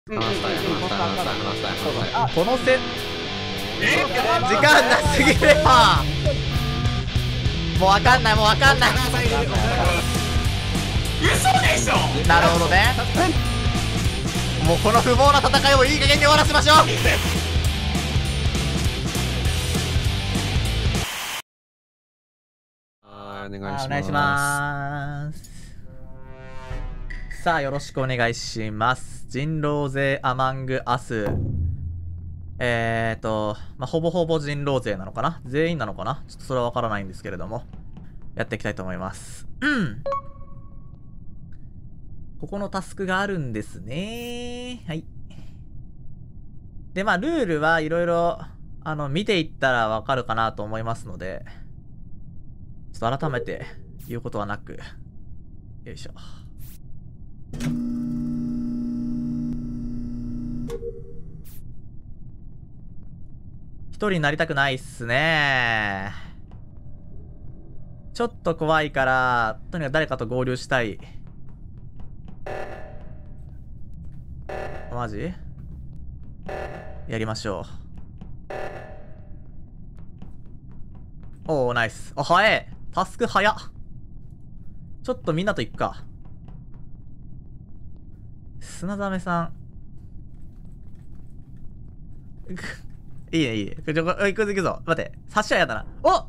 あ、このせ時間なすぎるよ。もうわかんない、もうわかんない。 嘘でしょ。 なるほどね。もうこの不毛な戦いをいい加減に終わらせましょう。 お願いします。 お願いします。さあ、よろしくお願いします。人狼勢アマングアス。ほぼほぼ人狼勢なのかな、全員なのかな、ちょっとそれはわからないんですけれども、やっていきたいと思います。ここのタスクがあるんですね。はい。で、まあ、ルールはいろいろ、見ていったらわかるかなと思いますので、ちょっと改めて言うことはなく、よいしょ。一人になりたくないっすね。ちょっと怖いから、とにかく誰かと合流したい。マジ？やりましょう。おー、ナイス。あ、早え。タスク早っ。ちょっとみんなと行くか。砂ザメさん。いいね、いいね。行くぞ。待って。差しはやだな。お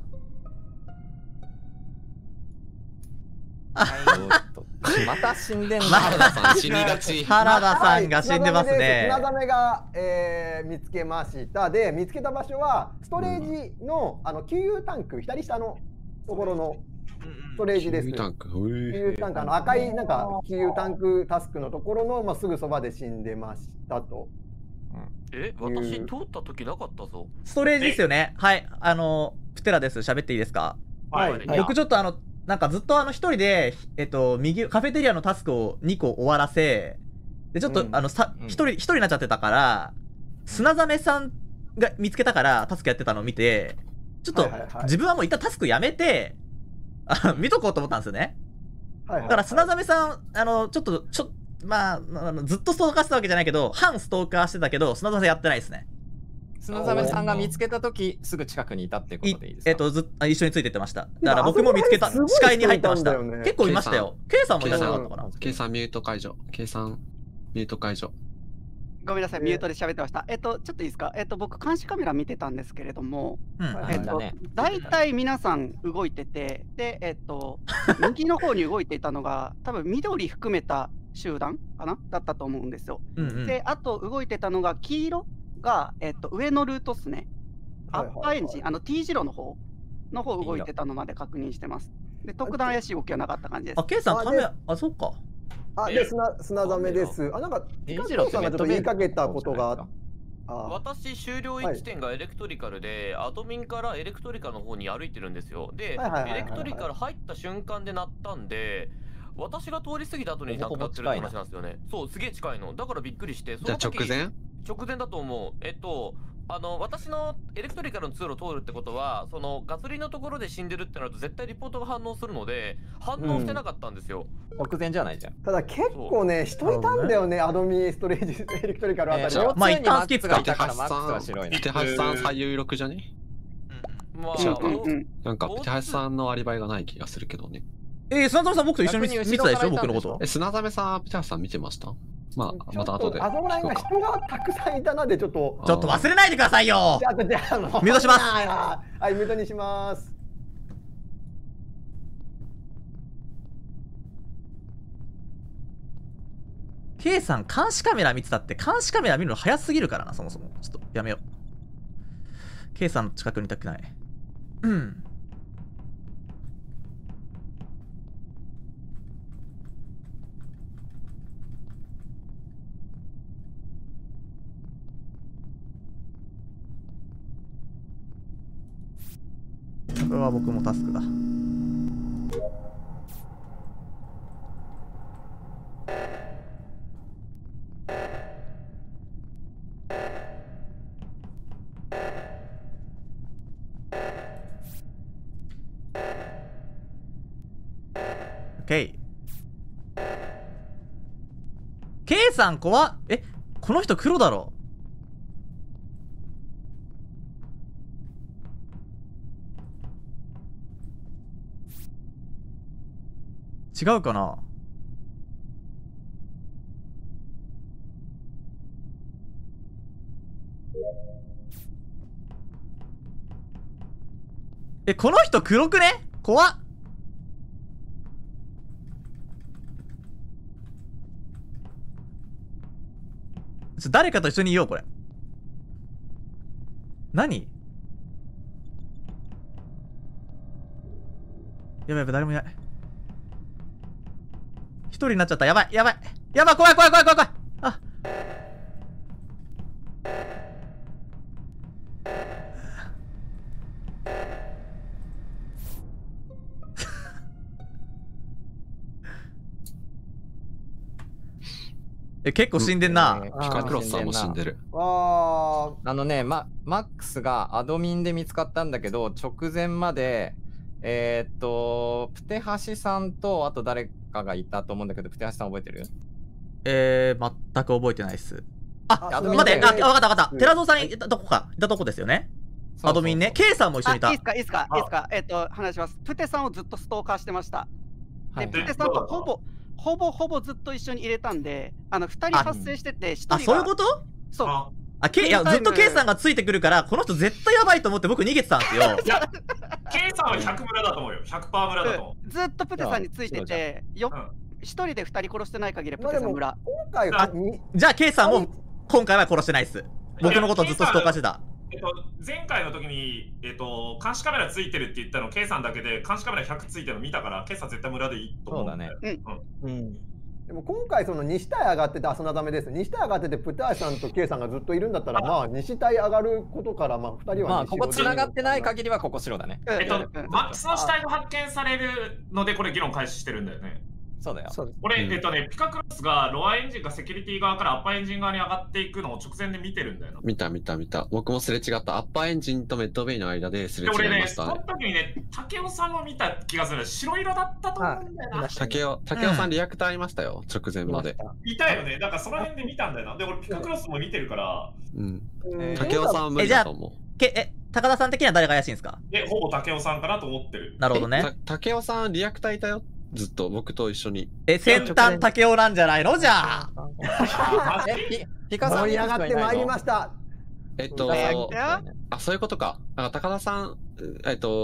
また死んでんな。 原田さん死にがち。 原田さんが死んでますね。 砂ザメが、見つけました。で、見つけた場所はストレージの、給油タンク、左下のところのストレージです。給油タンク、赤いなんか給油タンクタスクのところの、まあ、すぐそばで死んでましたと。 私通った時なかったぞ。 ストレージですよね。はい。プテラです。喋っていいですか？ はい。 僕ちょっとなんかずっと一人で、右、カフェテリアのタスクを2個終わらせ、で、ちょっと一人になっちゃってたから、砂ザメさんが見つけたからタスクやってたのを見て、ちょっと自分はもう一旦タスクやめて、見とこうと思ったんですよね。だから砂ザメさん、まあ、ずっとストーカーしてたわけじゃないけど、反ストーカーしてたけど、砂ザメやってないですね。 砂ザメさんが見つけたとき、すぐ近くにいたってことでいいですか？ 一緒についてってました。だから僕も見つけた、視界に入ってました。結構いましたよ。K さんもいたんじゃなかったかな。 K さんミュート解除。K さんミュート解除。 ごめんなさい、ミュートで喋ってました。ちょっといいですか？僕、監視カメラ見てたんですけれども、大体皆さん動いてて、で、右の方に動いていたのが、多分緑含めた集団かなだったと思うんですよ。で、あと動いてたのが黄色が、上のルートっすね。アッパーエンジン、T 字路の方動いてたのまで確認してます。で、特段怪しい動きはなかった感じです。 あ、K さんカメラ、そっか。 で、砂ザメです。なんか、T 字路さんがちょっと言いかけたことが私、終了位置点がエレクトリカルで、アドミンからエレクトリカの方に歩いてるんですよ。で、エレクトリカル入った瞬間で鳴ったんで、私が通り過ぎた後になくなってるって話なんですよね。そう、すげえ近いの。だからびっくりして。 じゃあ直前だと思う。私のエレクトリカルの通路を通るってことは、そのガソリンのところで死んでるってなると絶対リポートが反応するので、反応してなかったんですよ。 直前じゃないじゃん。 ただ結構ね、人いたんだよね、アドミストレージ、エレクトリカルあたり。 まあ一旦スキップか。 ピテハシさん左右6じゃね？なんかピテハシさんのアリバイがない気がするけどね。 砂ザメさん僕と一緒に見てたでしょ、僕のこと。 砂ザメさん、ピテハシさん見てました？まあ、また後で。 あそこら辺が人がたくさんいたので、ちょっと忘れないでくださいよ。 じゃあ、 ミュートします。 はい、ミュートにします。 K さん、監視カメラ見てたって、監視カメラ見るの早すぎるからな、そもそも。ちょっと、やめよう。K さんの近くにいたくない。これは僕もタスクだ。OK。K さん怖っ。 この人黒だろ。違うかな。この人黒くね？怖っ。誰かと一緒にいよう、これ。何？やばいやばい、誰もいない。一人になっちゃった。やばいやばいやばい、怖い怖い怖い怖い怖い。あ結構死んでんな。 ピカクロスさんも死んでる。 マックスがアドミンで見つかったんだけど、直前まで、プテハシさんと、あと誰かがいたと思うんだけど、プテハシさん覚えてる？ 全く覚えてないっす。待って、わかったわかった。寺蔵さんいたとこですよね。アドミンね。K さんも一緒にいた。 いいっすか。話します。プテさんをずっとストーカーしてました。で、プテさんとほぼずっと一緒に入れたんで、2人発生してて、1人が。 そういうこと？ そう。 いや、ずっと K さんがついてくるから、この人絶対やばいと思って僕逃げてたんですよ。 いや、K さんは100村だと思うよ。100%村だと思う。 ずっとプテさんについてて、1人で2人殺してない限りプテさん村。 じゃあ K さんも今回は殺してないっす。僕のことずっとストーカーしてた。 前回の時に、監視カメラついてるって言ったの K さんだけで、監視カメラ100ついてるの見たから、K さん絶対村でいいと思う。 そうだね。 でも今回その西隊上がってて砂ダメです。西隊上がっててプテハシさんと K さんがずっといるんだったら、まあ西隊上がることから2人はここ繋がってない限りはここ白だね。 マックスの死体が発見されるのでこれ議論開始してるんだよね。 そうだよ。 俺、ピカクロスがロアエンジンがセキュリティ側からアッパーエンジン側に上がっていくのを直前で見てるんだよな。 見た。僕もすれ違った。アッパーエンジンとメッドベイの間ですれ違いましたね。 俺ね、その時にね、竹雄さんも見た気がする。白色だったと思うんだよな。 竹雄さんリアクターいましたよ、直前まで。 いたよね。だからその辺で見たんだよな。で、俺ピカクロスも見てるから。 竹雄さんは無理だと思う。 高田さん的には誰が怪しいんですか？ ほぼ竹雄さんかなと思ってる。 なるほどね。 竹雄さんリアクターいたよ。ずっと僕と一緒に。 先端竹雄なんじゃないの？じゃあ。 ピカさん盛り上がってまいりました。 そういうことか。高田さん、なんて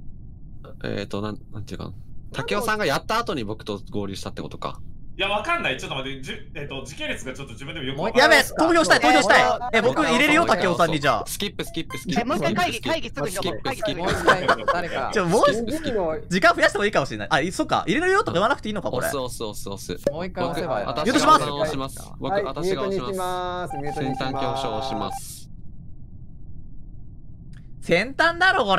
いうか、竹雄さんがやった後に僕と合流したってことか。 いや、わかんない。ちょっと待って、時系列がちょっと自分でもよくわかんない。やべえ、投票したい。僕入れるよ、竹雄さんにじゃあ。 スキップ。 もう一回会議すぐにスキップ。 もう一回誰か。 もう時間増やした方がいいかもしれない。そっか、入れるよとか言わなくていいのか、これ。 押す。 もう一回押せばよ。 私が押します。私が押します。先端強調押します。 先端だろ、これ。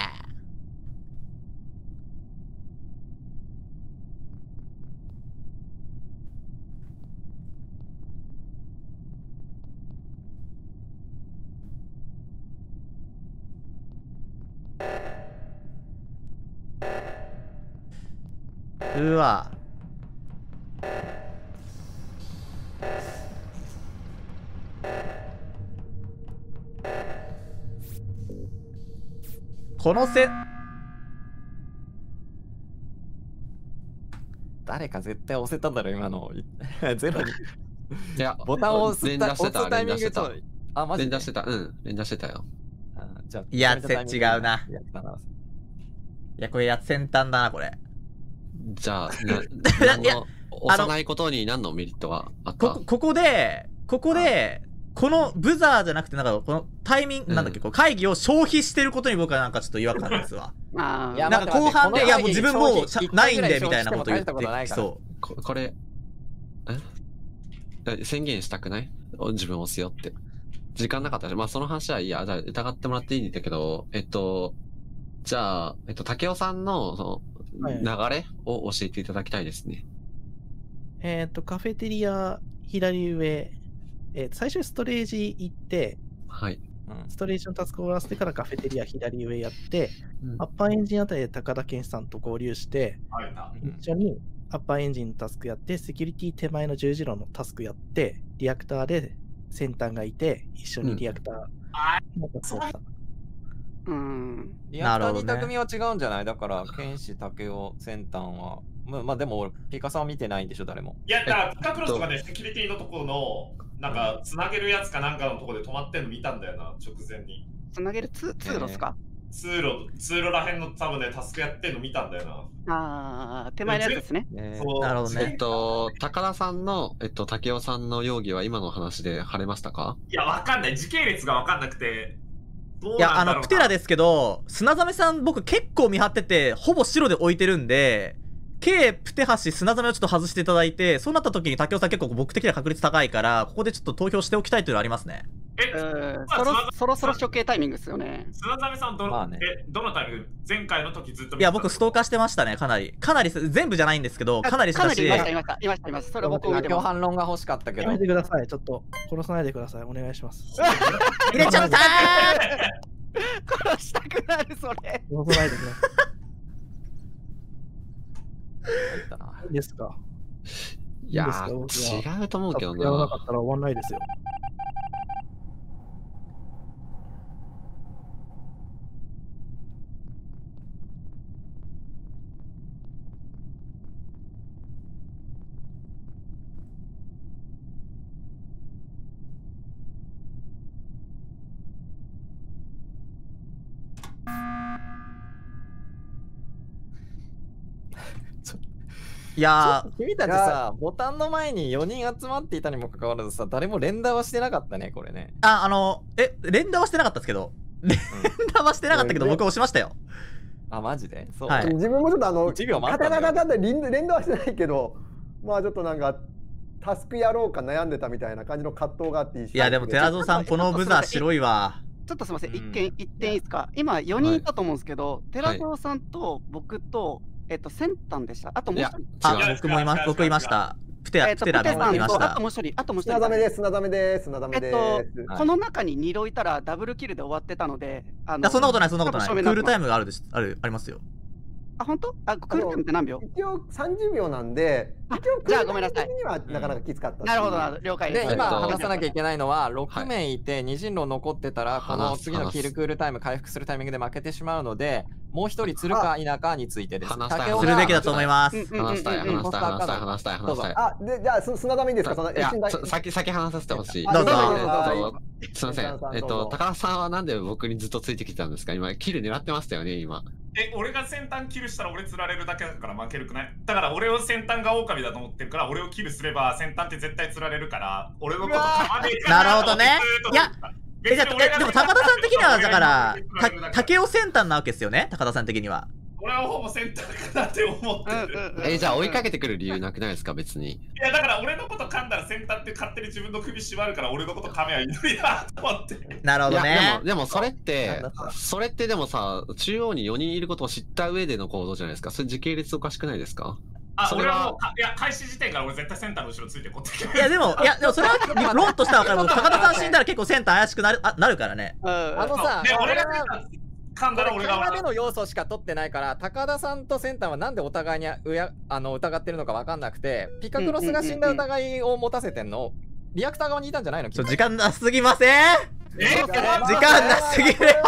うわ。この誰か絶対押せただろ今のゼロに。 いやボタンを押す連打してた。 タイミングとマジで連打してた。連打してたよ。 いや、違うな。いや、これ先端だな、これ。 じゃあ、押さないことに何のメリットはあった？ ここで、このブザーじゃなくて、なんかこのタイミング、なんだっけ、会議を消費してることに僕はなんかちょっと違和感ですわ。なんか後半で、いやもう自分もうないんでみたいなこと言ってきそう。 これ、宣言したくない？自分押すよって。時間なかったし、まあその話はいいや、じゃあ疑ってもらっていいんだけど、じゃあ、竹雄さんの、その、流れを教えていただきたいですね。 カフェテリア左上、最初にストレージ行って、 はい。 ストレージのタスクを終わらせてからカフェテリア左上やって、アッパーエンジンあたりで高田健さんと合流して、一緒にアッパーエンジンのタスクやって、セキュリティ手前の十字路のタスクやって、リアクターで先端がいて、一緒にリアクター。 リアクター2択組は違うんじゃない？だから、剣士、竹雄、先端は。まあでも、ピカさんは見てないんでしょ、誰も。 いや、だからピカクロスとかでセキュリティのところの、なんか、つなげるやつかなんかのところで止まってんの見たんだよな、直前に。 つなげる通路ですか？ 通路らへんの多分ね、タスクやってんの見たんだよな。 ああ、手前のやつですね。 なるほどね。 高田さんの、竹雄さんの容疑は今の話で晴れましたか？ いや、わかんない。時系列がわかんなくて。 いや、プテラですけど、砂ザメさん僕結構見張ってて、ほぼ白で置いてるんで、K、プテハシ、砂ザメをちょっと外していただいて、そうなった時に竹雄さん結構僕的には確率高いから、ここでちょっと投票しておきたいというのはありますね。 そろそろ処刑タイミングですよね。 砂ザメさんどのタイミング？前回の時ずっと見てた。 いや、僕ストーカーしてましたね、かなり全部じゃないんですけど、かなりしたし。 いました。それ僕見てます。 反論が欲しかったけど。 やめてください、ちょっと殺さないでください、お願いします。 入れちゃったー殺したくなる、それ。 殺さないでください。いいですか？ いやー、違うと思うけどな。 やらなかったら終わんないですよ。 いやー、君たちさ、ボタンの前に4人集まっていたにもかかわらずさ、誰も連打はしてなかったね、これね。 連打はしてなかったですけど、連打はしてなかったけど、僕押しましたよ。 あ、マジで？そう。 自分もちょっと 1秒待ったんだよ。 カタカタ連打はしてないけど、まあちょっとなんか、タスクやろうか悩んでたみたいな感じの葛藤があって。 いや、でも寺蔵さん、このブザー白いわ。 ちょっとすみません、一点いいですか？今4人いたと思うんですけど、寺蔵さんと僕と、先端でした。あともう一人。 僕いました。プテラもいました。 あともう一人。 砂ザメです。 この中に2度いたらダブルキルで終わってたので。 そんなことない。クールタイムがありますよ。 あ、本当？クールタイムって何秒？ 一応30秒なんで、 じゃあごめんなさい。 にはなかなかきつかった。 なるほど、了解です。 で、今話さなきゃいけないのは、6名いて、2陣路残ってたら、この次のキルクールタイム回復するタイミングで負けてしまうので、もう一人釣るか否かについてです。 するべきだと思います。 話したい。 あ、で、じゃあ、砂ザメいいですか？ 先話させてほしい。 どうぞ。 すいません。高田さんはなんで僕にずっとついてきてたんですか？今、キル狙ってましたよね、今。 俺が先端キルしたら俺釣られるだけだから負けるくない？だから俺を先端が狼だと思ってるから、俺をキルすれば先端って絶対釣られるから、俺のことかまねえかなるほどね。いや、でも高田さん的にはだから竹雄先端なわけですよね、高田さん的には。 俺はほぼ先端かなって思ってる。 じゃあ追いかけてくる理由なくないですか、別に。 いや、だから俺のこと噛んだら先端って勝手に自分の首縛るから、俺のこと噛めばいいのになと思って。 なるほどね。 でもそれってでもさ、中央に4人いることを知った上での行動じゃないですか。それ時系列おかしくないですか？ 俺はもう、いや、開始時点から俺絶対センターの後ろついてこってきて。 いや、でもそれは論としては分かる。高田さん死んだら結構センター怪しくなるからね。 さ、 俺が噛んだら俺が会話での要素しか取ってないから、高田さんとセンターはなんでお互いに疑ってるのか分かんなくて、ピカクロスが死んだ疑いを持たせてんの、リアクター側にいたんじゃないの？ 時間なすぎません？時間なすぎるよ。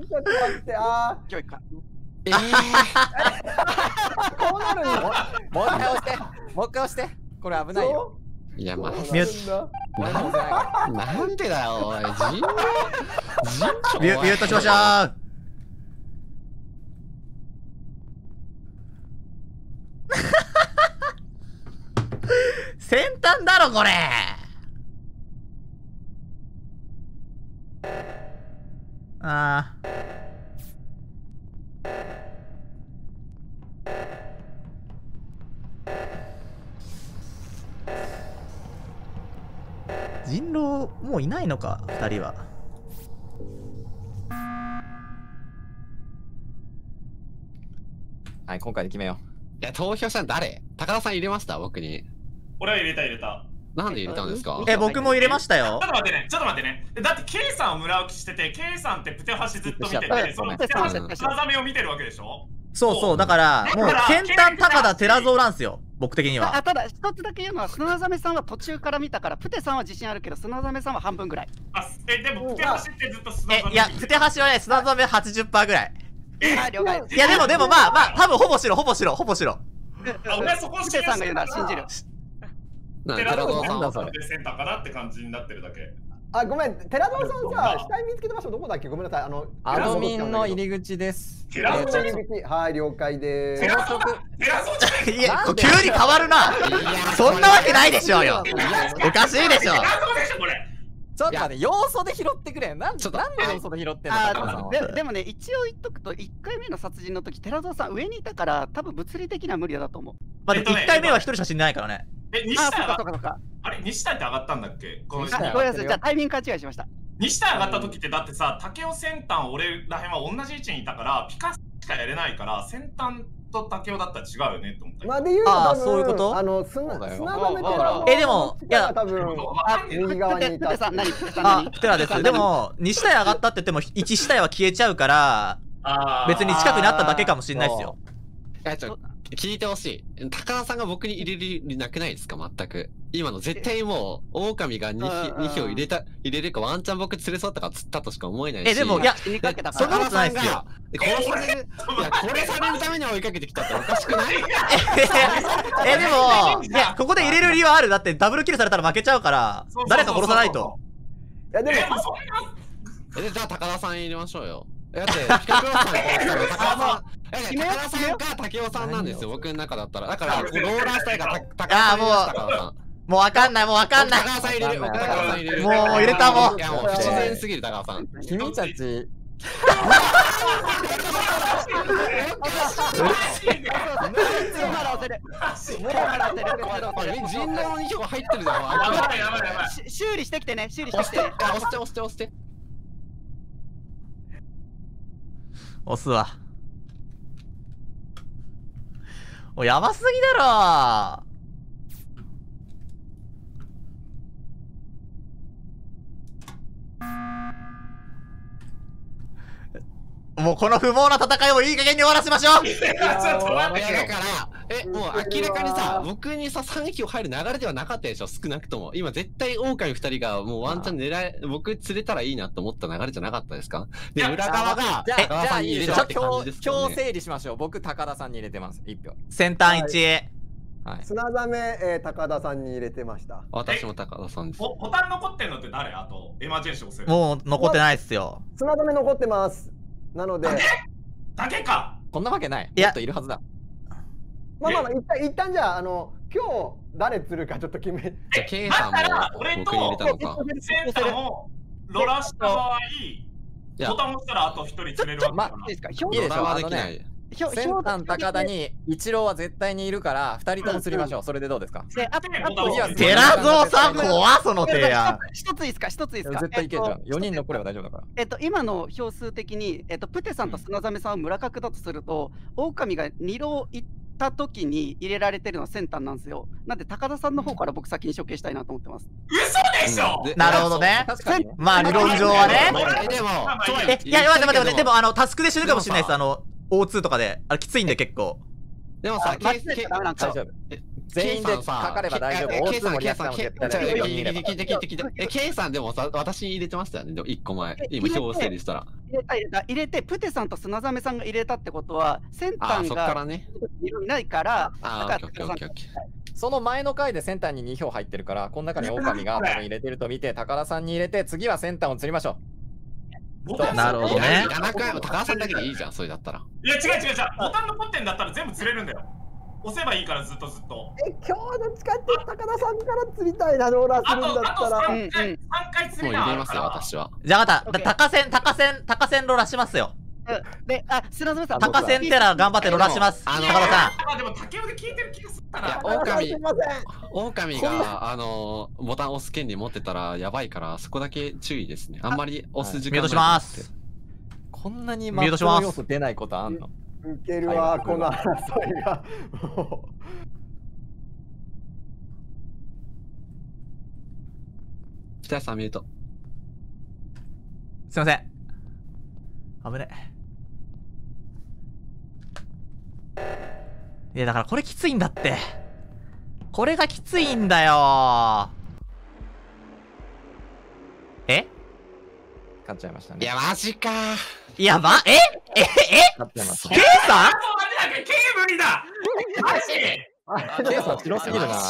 こうなるの？ もう一回押して。これ危ないよ。 いや、まあ、 なんでだよ、おい。 ミュートしましょう。先端だろ、これ。ああ。人狼もういないのか、2人は。 はい、今回で決めよう。いや、投票したの誰？高田さん入れました？僕に。 俺は入れた。 なんで入れたんですか？ 僕も入れましたよ。 ちょっと待ってね。だって K さんを村置きしてて、K さんってプテハシずっと見てて、そのプテハシのザメを見てるわけでしょ？ そうそう、だから、もう先端高田寺蔵なんですよ、僕的には。 ただ、一つだけ言うのは、砂ザメさんは途中から見たから、プテさんは自信あるけど、砂ザメさんは半分ぐらい。 でも、プテハシってずっと砂ザメ。 いや、プテハシはね、砂ザメ 80% ぐらい。 了解。 いや、でもまあ、多分ほぼ白。 お前そこプテさんが言うなら信じる。 寺蔵さんはセンターかなって感じになってるだけ。 あ、ごめん、寺澤さんさ、死体見つけた場所どこだっけ？ごめんなさい。 アドミンの入り口です。 寺澤の入り口。はい、了解でーす。 寺澤いや、急に変わるな。そんなわけないでしょうよ。おかしいでしょ。 ちょっと待って、要素で拾ってくれ。なんで要素で拾ってんの？ でもね、一応言っとくと、1回目の殺人の時、寺澤さん上にいたから、多分物理的には無理だと思う。 まあ、1回目は1人しか死んでないからね。 西谷あれ、西谷って上がったんだっけ？ ごめんなさい、じゃあタイミング勘違いしました。 西谷上がった時ってだってさ、竹雄先端俺らへんは同じ位置にいたからピカしかやれないから、先端と竹雄だったら違うよねって思った。 まあで言うと多分そういうこと？ 砂ザメ寺でもいや多分右側にいた。 プテラです。でも西谷上がったって言っても1下谷は消えちゃうから、別に近くにあっただけかもしれないですよ。 聞いてほしい。高田さんが僕に入れるなくないですか？全く。今の絶対もう狼が2票入れるかワンチャン僕連れ添ったか釣ったとしか思えないし。 でもいやそんなことないですよ。殺されるために追いかけてきたっておかしくない？ でもいやここで入れる理由はある。だってダブルキルされたら負けちゃうから誰か殺さないと。 いやでもじゃあ高田さん入れましょうよ。だってピカクロスさん高田さんか竹雄さんなんですよ、僕の中だったら。だからローラーしたいから高田さん。 もうわかんない。 高田さん入れる。 もう入れたもん。 いやもう不自然すぎる高田さん。 君たち人狼の2票入ってるじゃん。 修理してきてね、修理してきて。 押して。 押すわ。おい、やばすぎだろ。もうこの不毛な戦いをいい加減に終わらせましょう。 ちょっと待って。 だからもう明らかにさ、僕にさ3票入る流れではなかったでしょ、少なくとも。今絶対狼2人がもうワンチャン僕釣れたらいいなと思った流れじゃなかったですか？で裏側がじゃあいいでしょ。今日整理しましょう。僕高田さんに入れてます。1票。 先端1。 砂ザメ高田さんに入れてました。 私も高田さんです。 ボタン残ってんのって誰？あとエマージェンシー押せる。 もう残ってないっすよ。 砂ザメ残ってます。なのでだけか。 こんなわけない。もっといるはずだ。 まあ一旦じゃあ今日誰釣るかちょっと決め。 じゃあ K さんも僕に入れたのか。 センターもロラした場合、ボタン押したらあと1人釣れるわけだから。 いいですか？表現はできない。先端高田に一郎は絶対にいるから2人とも釣りましょう。それでどうですか？ 寺蔵さん怖その提案。 一ついいですか？ 絶対いけるじゃん。4人残れば大丈夫だから。 今の票数的にプテさんと砂ザメさんは村角だとすると、狼が2浪行った時に入れられてるのは先端なんですよ。なんで高田さんの方から僕先に処刑したいなと思ってます。 嘘でしょ。 なるほどね。まあ理論上はね。 でもいや待ってでもタスクで死ぬかもしれないです。O2 とかできついんで結構。 でもさ、 全員でかかれば大丈夫。O2 もリアクションも絶対大丈夫。 聞いて。K さんでもさ、私に入れてましたよね。でも1個前。今表整理したら。 入れて、プテさんと砂ザメさんが入れたってことは、先端がいないから、 その前の回で先端に2票入ってるから、この中に狼が多分入れてると見て、高田さんに入れて、次は先端を釣りましょう。 なるほどね。 高田さんだけでいいじゃん、それだったら。 いや違う。ボタン残ってんだったら全部釣れるんだよ。押せばいいからずっと。今日どっちかって高田さんから釣りたいな、ローラーするんだったら。 3回釣りもう入れますよ、私は。 じゃあまた高線ローラーしますよ。 で、砂爪さん。 高線テラ頑張ってローラーします。高田さん。でも竹雄で聞いてる気がするかな。 狼がボタン押す権利持ってたらやばいから、そこだけ注意ですね。あんまり押す時間ミュートします。 こんなにマッチョ要素出ないことあんの？ ウケるわ、この争いが。 北谷さんミュート。 すいません。危ね。 いやだからこれきついんだって。これがきついんだよ。え？ 勝っちゃいましたね。 いや、マジか。 いや、勝っちゃいました。K さん？ K 無理だ。マジ？ K さん白すぎるな。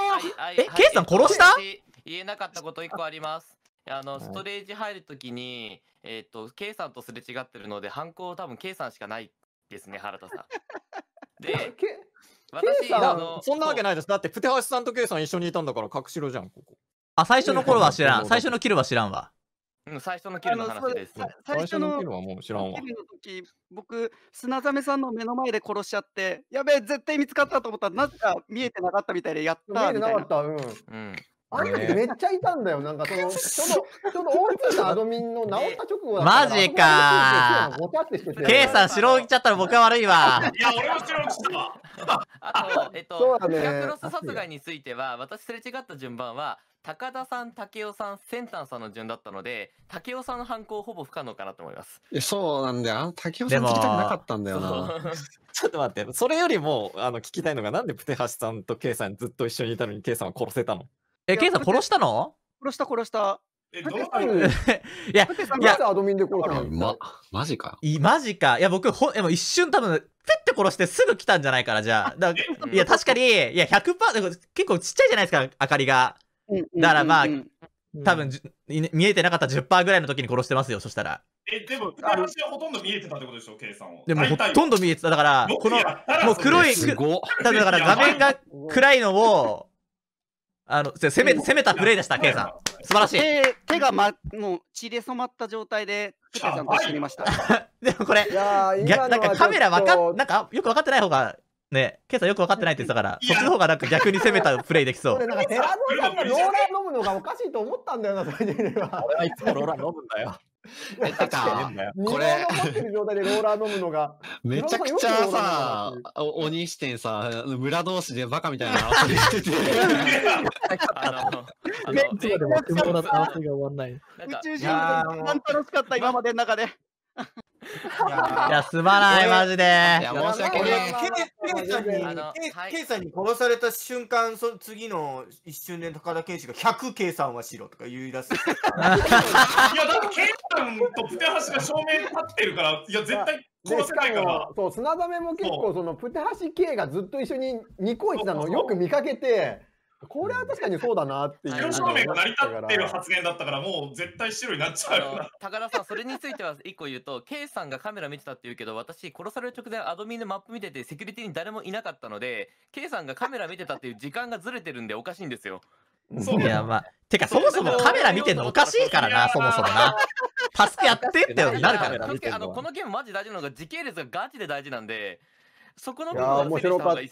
K さん殺した？ 言えなかったこと1個あります。ストレージ入るときに、K さんとすれ違ってるので、犯行多分 K さんしかないですね、原田さん。で、 私、そんなわけないです。だって、プテハシさんと K さん一緒にいたんだから、隠しろじゃん、ここ。 あ、最初の頃は知らん。最初のキルは知らんわ。 うん、最初のキルの話です。 最初のキルはもう知らんわ。 キルの時、僕、砂ザメさんの目の前で殺しちゃって、やべえ、絶対見つかったと思ったら、なぜか見えてなかったみたいで、やった見えてなかった、うん。あの時めっちゃいたんだよ。なんかその、ちょうどO2のアドミンの治った直後だったから。 マジかー。K さん白着ちゃったら僕は悪いわ。 いや、俺も白着したわ。 あと、 そうだね。 ヒアクロス殺害については、私すれ違った順番は、高田さん、竹雄さん、センタンさんの順だったので、竹雄さんの犯行ほぼ不可能かなと思います。 そうなんだよ。竹雄さん聞きたくなかったんだよな。 ちょっと待って、それよりも聞きたいのが、なんでプテハシさんと K さんずっと一緒にいたのに K さんは殺せたの ？K さん殺したの？ 殺した。 どういういや、 アドミンで殺したの？ マジか。 マジか。いや、僕、一瞬多分、ペッて殺してすぐ来たんじゃないかな、じゃあ。いや、確かに、いや、100%、結構ちっちゃいじゃないですか、明かりが。だからまあ、多分、見えてなかった 10% ぐらいの時に殺してますよ、そしたら。 でも、私はほとんど見えてたってことでしょ、K さんを。 でも、ほとんど見えてた。だから、この、もう黒い、だから画面が暗いのを、攻めたプレイでした、K さん。素晴らしい。 手がもう血で染まった状態で、プテさんと死にました。 でもこれ、なんかカメラなんかよく分かってない方が、ね、K さんよく分かってないって言ってたから、そっちの方がなんか逆に攻めたプレイできそう。 なんか寺野さんがローラー飲むのがおかしいと思ったんだよな、それでは。 俺はいつもローラー飲むんだよ。 これ残ってる状態でローラー飲むのがめちゃくちゃさ、鬼視点さ、村同士でバカみたいな遊びしてて。 でも雲の倒しが終わんない。 宇宙人が一番楽しかった今までの中で。 いや、すまない、マジで。 いや、申し訳ない。 K さんに殺された瞬間、次の一瞬で高田健志が100 K さんは白とか言い出す。いや、だって K さんとプテハシが正面立ってるから、いや、絶対殺せないから。 そう、砂ザメも結構、プテハシ K がずっと一緒にニコイチなのをよく見かけて、これは確かにそうだなっていう。 白正面が成り立ってる発言だったから、もう絶対白になっちゃう。 高田さん、それについては一個言うと、K さんがカメラ見てたって言うけど、私、殺される直前、アドミンのマップ見てて、セキュリティに誰もいなかったので、K さんがカメラ見てたっていう時間がずれてるんで、おかしいんですよ。 いや、まあ、てか、そもそもカメラ見てんのおかしいからな、そもそもな。助けやってってなるからな。 このゲームマジ大事なのが、時系列がガチで大事なんで、そこの部分は面白かった。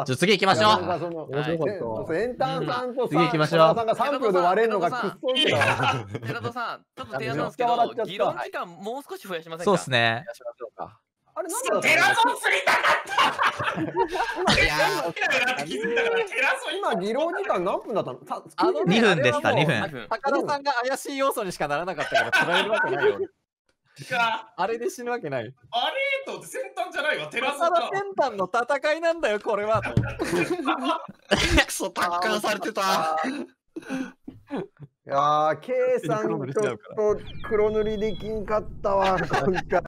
次行きましょう。 エンターさんと次行きましょう。 さんが3秒で割れるのがくっそいいな。 寺田さん、ちょっと提案なんですけど、議論時間もう少し増やしませんか？ そうですね。 あれ、なんテラソン釣りたかった今、議論時間何分だったの？ 2分でした、2分。 高田さんが怪しい要素にしかならなかったから釣られるわけないよ。あれで死ぬわけない。 あれと思って先端じゃないわ。テラソンだ。先端の戦いなんだよ、これは。 クソ、達観されてた。 いやー、K さんちょっと黒塗りできんかったわ、今回。